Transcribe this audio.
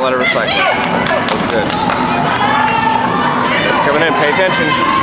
let it recycle. That was good. Coming in, pay attention.